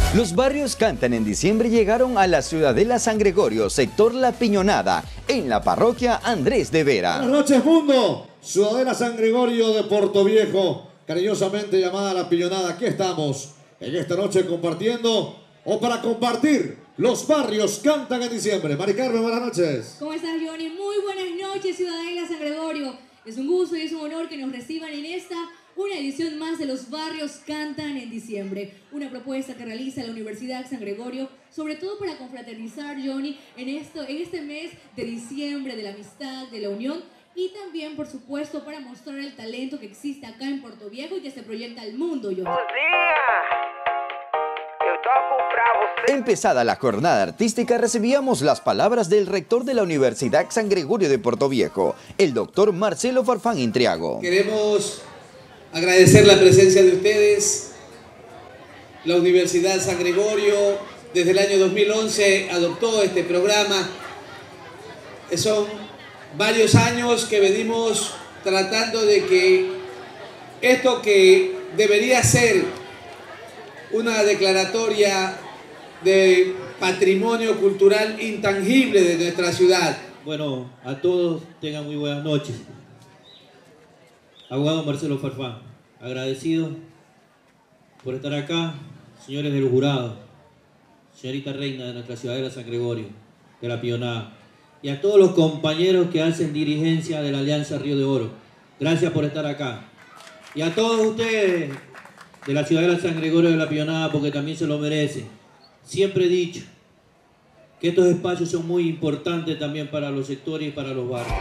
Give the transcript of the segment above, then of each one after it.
Los barrios Cantan en Diciembre llegaron a la Ciudadela San Gregorio, sector La Piñonada, en la parroquia Andrés de Vera. Buenas noches, mundo. Ciudadela San Gregorio de Portoviejo, cariñosamente llamada La Piñonada. Aquí estamos en esta noche compartiendo, o para compartir, los barrios Cantan en Diciembre. Mari Carmen, buenas noches. ¿Cómo estás, Johnny? Muy buenas noches, Ciudadela San Gregorio. Es un gusto y es un honor que nos reciban en esta una edición más de Los Barrios Cantan en Diciembre, una propuesta que realiza la Universidad San Gregorio, sobre todo para confraternizar, Johnny, en este mes de diciembre, de la amistad, de la unión, y también, por supuesto, para mostrar el talento que existe acá en Portoviejo y que se proyecta al mundo, Johnny. Buenos días. Eu toco pra você. Empezada la jornada artística, recibíamos las palabras del rector de la Universidad San Gregorio de Portoviejo, el doctor Marcelo Farfán Intriago. Queremos agradecer la presencia de ustedes. La Universidad San Gregorio desde el año 2011 adoptó este programa. Son varios años que venimos tratando de que esto que debería ser una declaratoria de patrimonio cultural intangible de nuestra ciudad. Bueno, a todos tengan muy buenas noches. Abogado Marcelo Farfán, agradecido por estar acá, señores del jurado, señorita reina de nuestra Ciudadela San Gregorio, de La Piñonada, y a todos los compañeros que hacen dirigencia de la Alianza Río de Oro. Gracias por estar acá. Y a todos ustedes de la Ciudadela San Gregorio de La Piñonada, porque también se lo merecen. Siempre he dicho que estos espacios son muy importantes también para los sectores y para los barrios.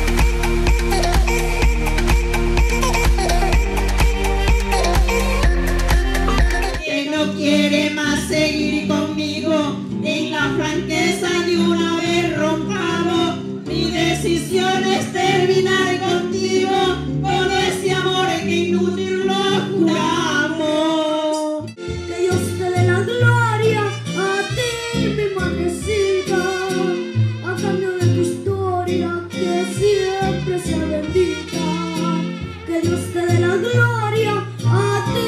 No quiere más seguir conmigo en la franqueza de una vez rompamos. Mi decisión es terminar contigo con ese amor que inútil lo juramos. Que Dios te dé la gloria a ti, mi madrecita, a cambio de tu historia que siempre sea bendita. Que Dios te dé la gloria a ti,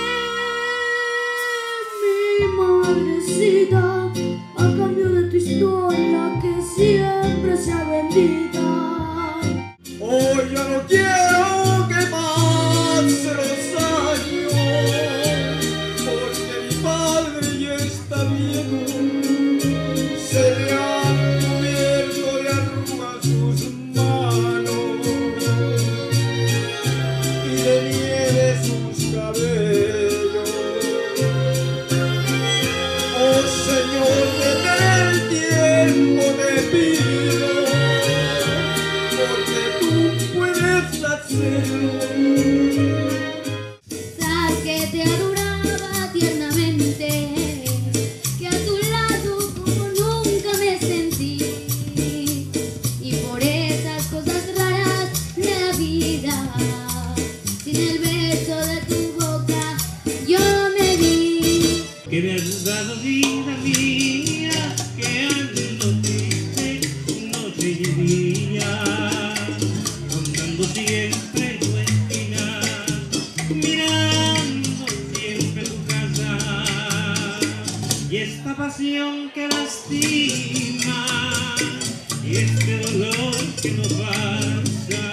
madrecita, a cambio de tu historia que siempre sea bendita. Hoy ya no quiero que pasen los años, porque mi padre ya está viejo. Se le han cubierto de arrugas sus manos y de nieve sus cabellos. Oh Señor, detén el tiempo, te pido, porque tú puedes hacerlo. Sabes que te adoraba tiernamente, que a tu lado como nunca me sentí, y por esas cosas raras de la vida, sin el beso de tu boca, yo me vi. Que me has dado vida mía, que ando triste noche y día, rondando siempre tu esquina, mirando siempre tu casa, y esta pasión que lastima, y este dolor que no pasa.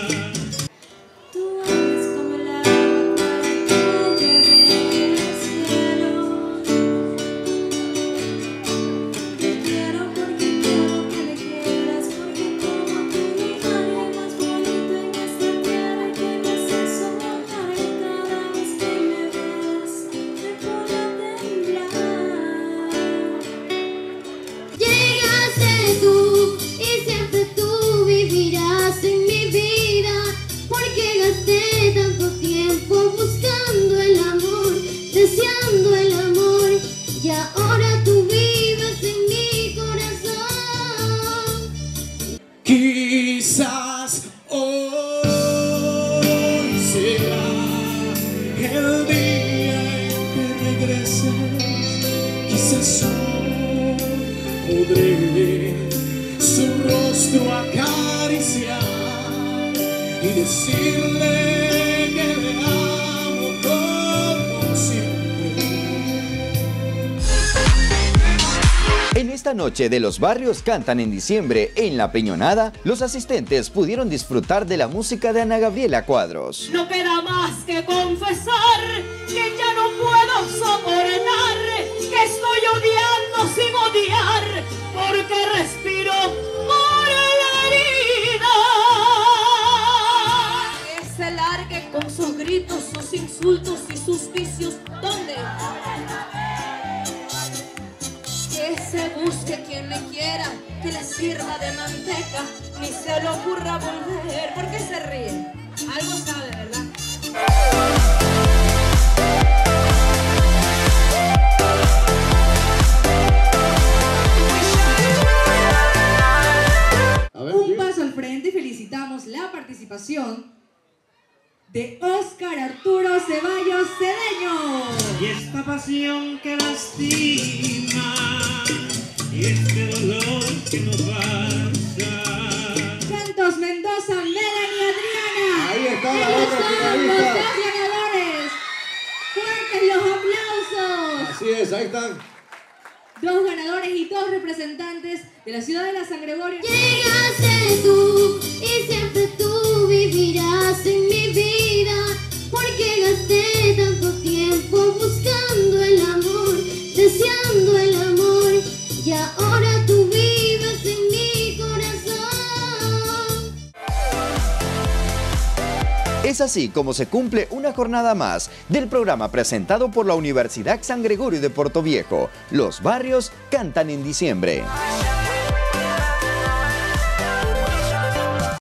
Tú eres como el agua que llueve del cielo. Te quiero porque quiero que me quieras, porque como tú no hay nadie más bonito en esta tierra que me hace soñar. Cada vez que me ves me pone a temblar. Llegaste tú y siempre tú vivirás en mi vida, porque gasté tanto tiempo buscando el amor, deseando el amor, y ahora tú vives en mi corazón. Quizás hoy será el día en que regreses. Quizás hoy podré su rostro acariciar y decirle que le amo como siempre. esta noche de Los Barrios Cantan en Diciembre en La Piñonada, los asistentes pudieron disfrutar de la música de Ana Gabriela Cuadros. No queda más que confesar que ya no puedo soportar, que estoy odiando sin odiar, porque respiro por la herida. Que se largue con sus gritos, sus insultos y sus vicios. ¿Dónde? Que se busque quien me quiera, que le sirva de manteca, ni se le ocurra volver. ¿Por qué se ríe? Algo sabe, ¿verdad? Un paso al frente y felicitamos la participación de Óscar Arturo Ceballos Cedeño. Y esta pasión que lastima, y este dolor que nos pasa. Santos Mendoza, Melanie Adriana. Ahí está la Ellos otra son finalista. los dos ganadores. Fuertes los aplausos. Así es, ahí están. Dos ganadores y dos representantes de la ciudad de la San Gregorio. Llegaste tú y siempre tú vivirás en mi vida, porque gasté tanto tiempo buscando el amor, deseando el amor, y ahora tú vives en mi corazón. Es así como se cumple una jornada más del programa presentado por la Universidad San Gregorio de Portoviejo. Los Barrios Cantan en Diciembre.